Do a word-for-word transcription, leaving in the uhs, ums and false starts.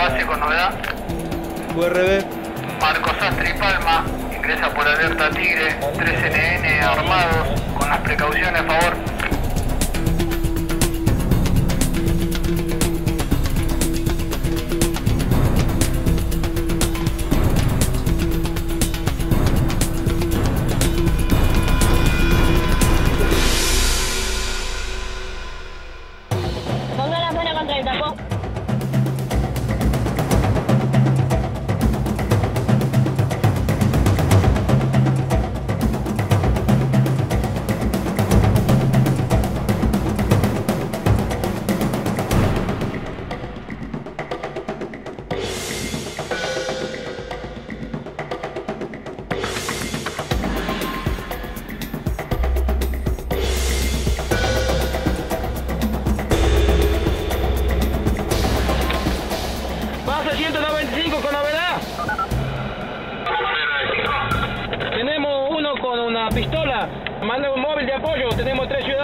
base con novedad. U R B. Marcos Sastre y Palma, ingresa por alerta Tigre, tres N N armados, con las precauciones a favor. Ponga la mano contra el tapón. Pasa ciento noventa y cinco con novedad. Tenemos uno con una pistola. Manda un móvil de apoyo. Tenemos tres ciudadanos.